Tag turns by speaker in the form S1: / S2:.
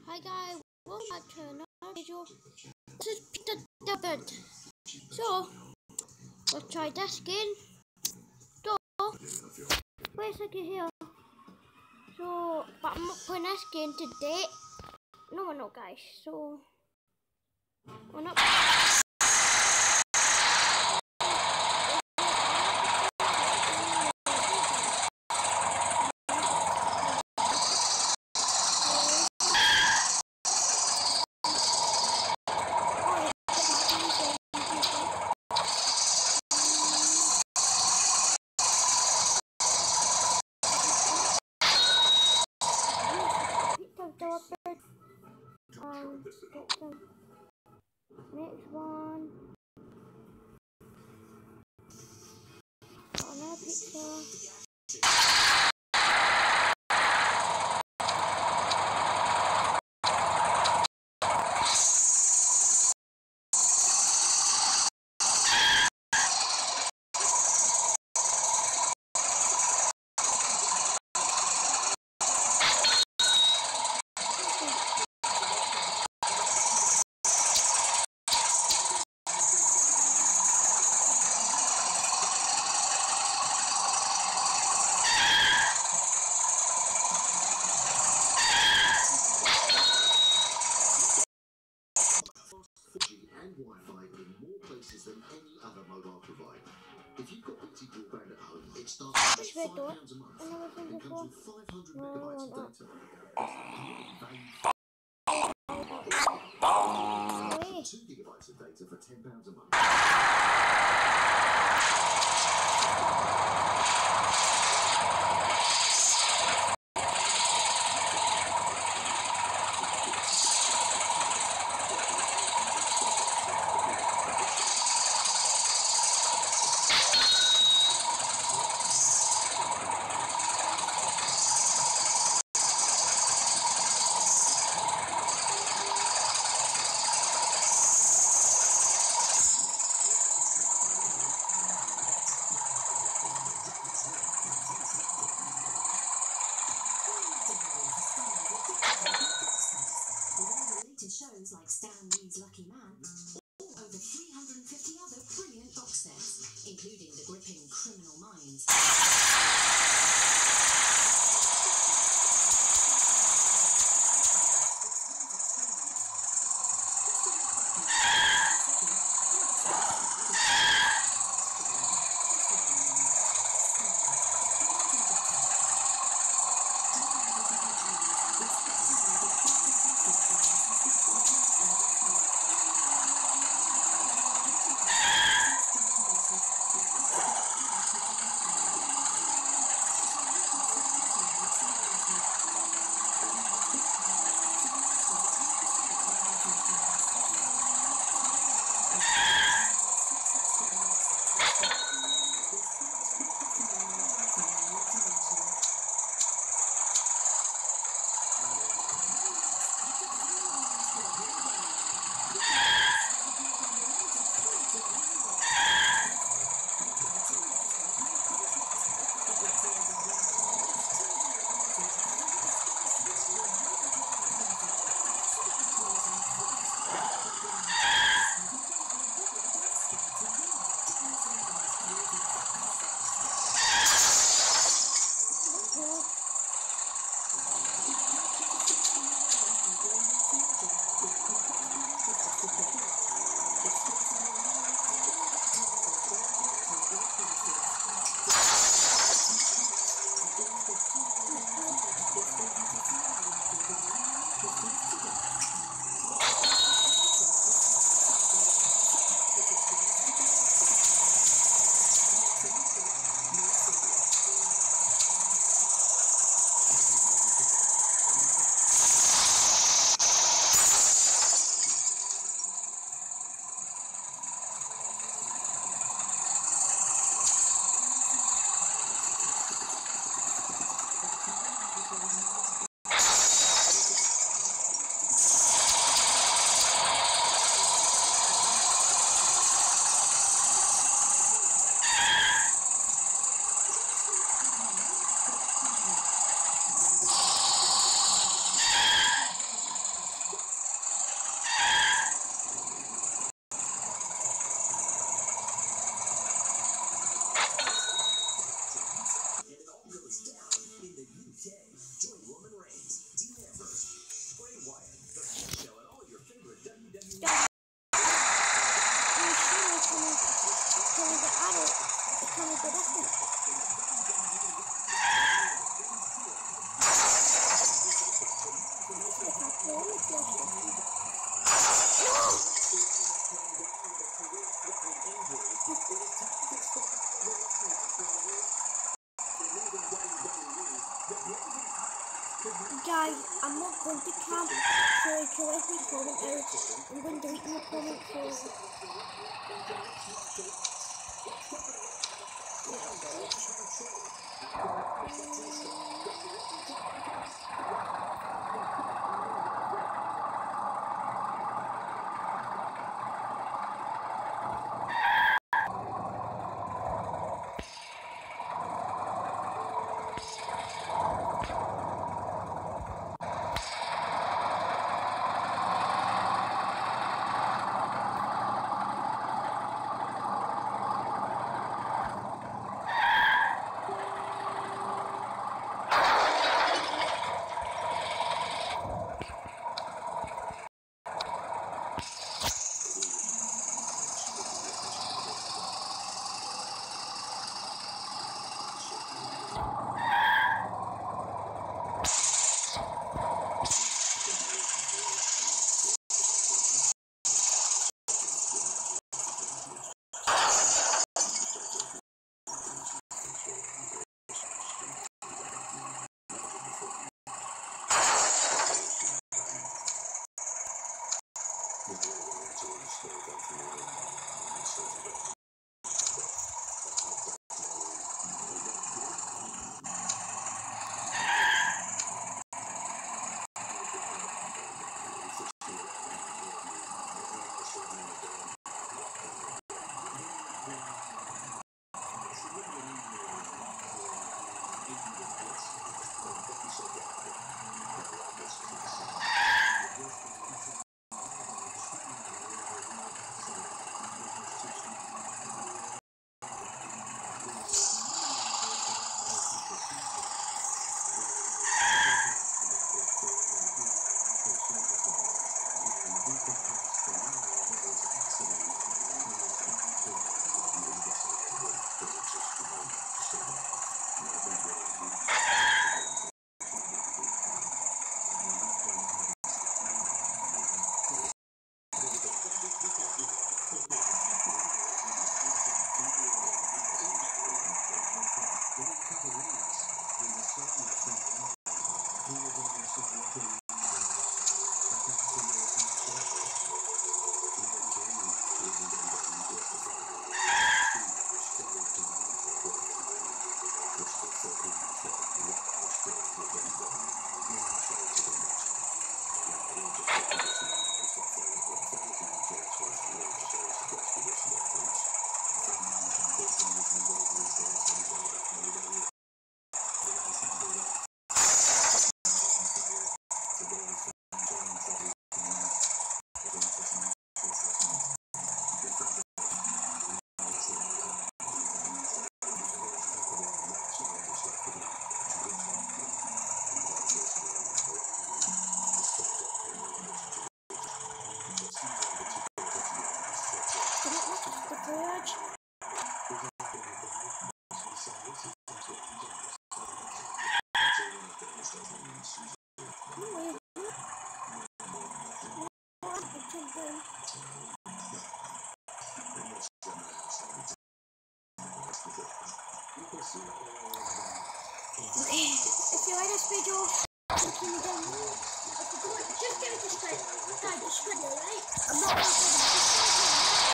S1: Hi guys, welcome back to another video. This is Peter David. So, let's try this again. So, basically here. So, but I'm not playing this game today. No, we're not, guys. So, we're not. Next one. Another picture.
S2: And Wi-Fi in more places than any other mobile provider. If you've got BT broadband at home, it starts at £5 a month and comes with 500 megabytes of data. It's 2 gigabytes of data for £10 a month.
S3: Shows like Stan Lee's Lucky Man, or over 350 other brilliant box sets, including the gripping Criminal Minds.
S1: Guys, I'm not going to camp, so if you let me comment out, I'm going to delete my comment, so... Okay, if you like this video, continue down below. Just give it a subscribe, right? I'm not going to